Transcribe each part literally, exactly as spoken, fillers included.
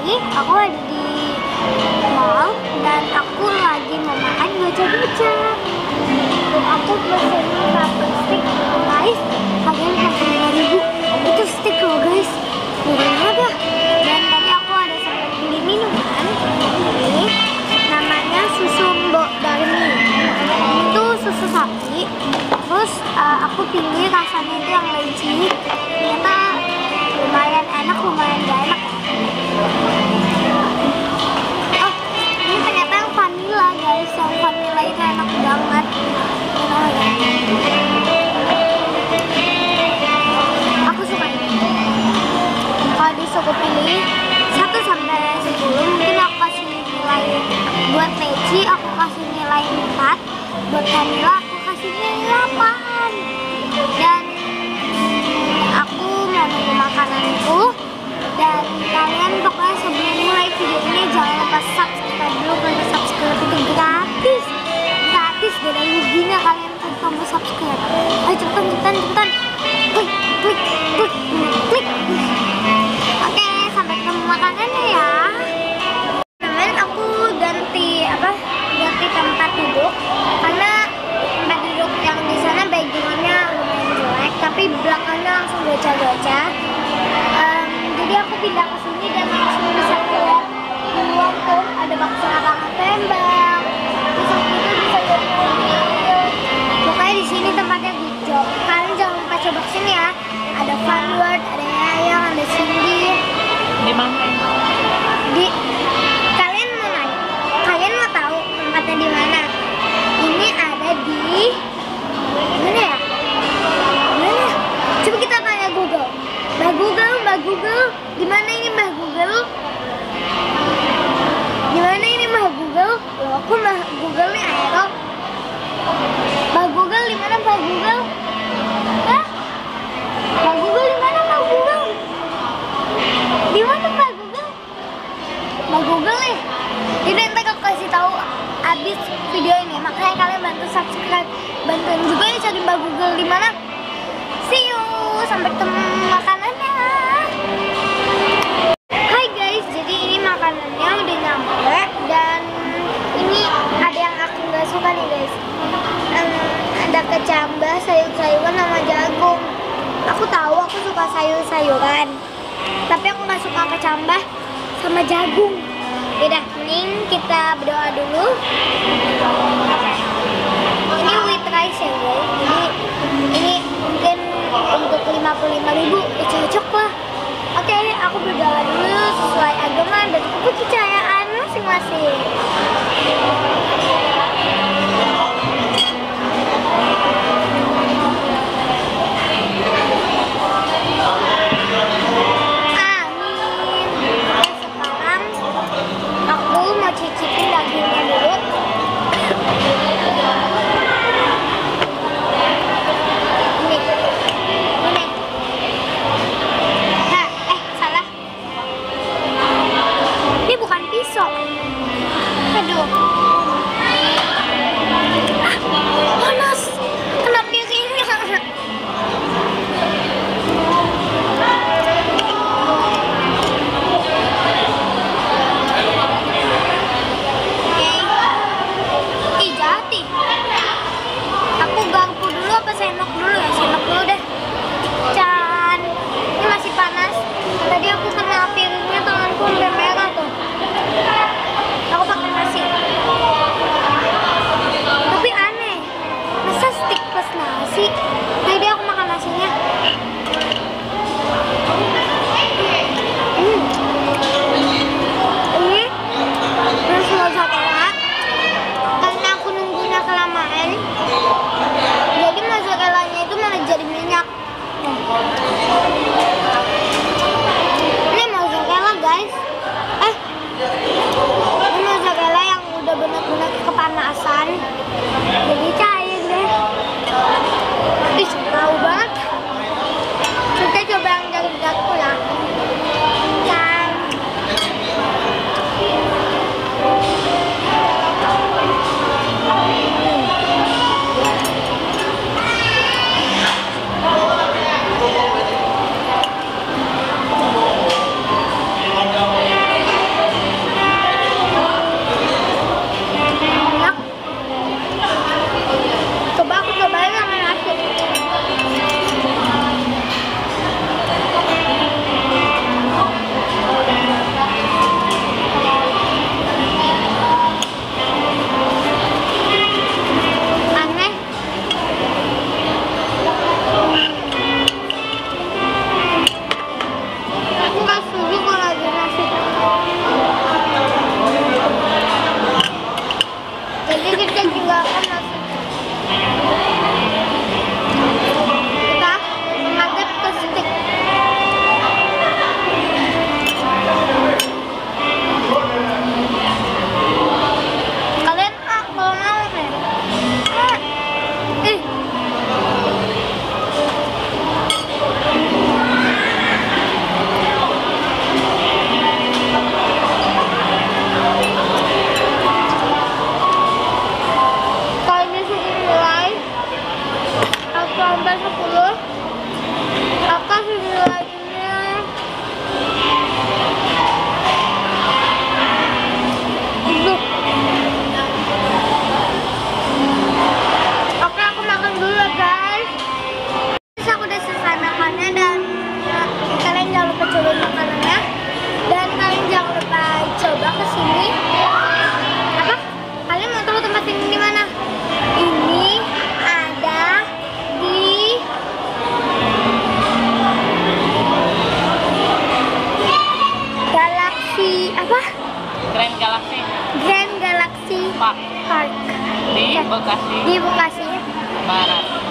ini aku ada di mall dan aku lagi mau makan baca-baca. Aku pesen couple stick guys, harganya empat puluh lima ribu. Itu stick loh guys, murah banget. Dan tadi aku ada sempat beli minuman, ini namanya susu Mbok Darmi. Itu susu sapi. Terus uh, aku pilih rasanya itu yang leci. Ternyata lumayan enak, lumayan gak enak. Oh, ini ternyata yang vanilla guys. Yang vanilla itu enak banget. Aku suka ini. Kalau disuruh pilih satu sampai sepuluh, mungkin aku kasih nilai. Buat leci aku kasih nilai empat. Buat vanilla aku kasih nilai delapan. Dan aku mau nunggu makananku. Dan kalian pokoknya sebelum mulai video ini jangan lupa subscribe dulu, karena subscribe itu gratis. Gratis, gak ada ruginya kalian klik tombol subscribe. Ayo cepetan, cepetan, cepetan. Klik, klik, klik, klik. Oke, sampai ketemu makanannya ya. Temen aku ganti apa? Ganti tempat duduk karena tempat duduk yang di sana backgroundnya lumayan jelek, tapi belakangnya langsung goca-goca. Um, jadi aku pindah ke sini dan langsung bisa lihat di luar tuh ada bakso lapangan tembak. Terus itu bisa lihat mobil. Pokoknya di sini tempatnya hijau. Kalian jangan lupa coba kesini ya. Ada Fun World, ada Yayang, ada Cindy. Di mana? Di kalian mau nanya? Kalian mau tahu tempatnya di mana? Ini ada di mana ya? Mana? Coba kita tanya Google. Mbak Google, Mbak Google, di mana ini Mbak Google? Di mana ini Mbak Google? Loh, aku Mbak Google nih Aero. Mbak Google di mana Mbak Google? Hah? Mbak Google di mana Mbak Google? Di mana Mbak Google? Mbak Google nih. Jadi nanti aku kasih tahu abis video ini. Makanya kalian bantu subscribe, bantuin juga ya cari Mbak Google di mana. See you, sampai ketemu makanannya. Hai guys, jadi ini makanannya udah nyampe dan ini ada yang aku nggak suka nih guys. Um, ada kecambah, sayur-sayuran sama jagung. Aku tahu aku suka sayur-sayuran, tapi aku nggak suka kecambah sama jagung. Yaudah, mending kita berdoa dulu. Ini with rice ya guys. Jadi ini mungkin untuk lima puluh lima ribu ya cocok lah. Oke, aku berdoa dulu sesuai agama dan kepercayaan masing-masing. Cicipin dagingnya dulu. Ini, ini. Nah, eh salah. Ini bukan pisau. Kan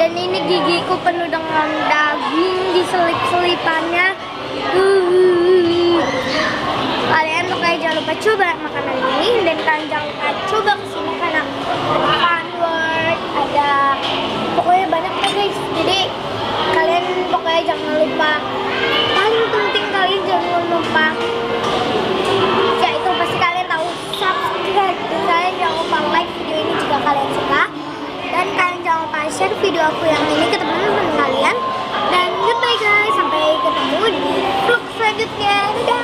Dan ini gigiku penuh dengan daging di selip-selipannya. Uh. Kalian pokoknya jangan lupa coba makanan ini, dan kalian jangan lupa coba kesini karena ada fun word, ada pokoknya banyak deh guys. Jadi kalian pokoknya jangan lupa, paling penting kalian jangan lupa, ya itu pasti kalian tahu, subscribe, dan kalian jangan lupa like video ini jika kalian suka, dan kalian jangan lupa share video aku yang ini ke teman-teman kalian. Dan goodbye guys, sampai ketemu di vlog selanjutnya. Dadah.